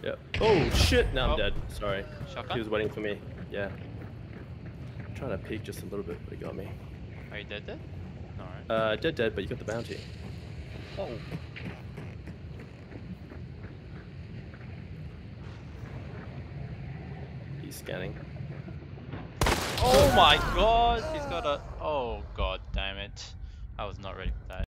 Yeah. Oh shit! Now I'm dead. Sorry. Shotgun? He was waiting for me. Yeah. I'm trying to peek just a little bit, but he got me. Are you dead? Alright. Dead, but you got the bounty. Oh. He's scanning. Oh my god! He's got a. Oh god damn it. I was not ready for that.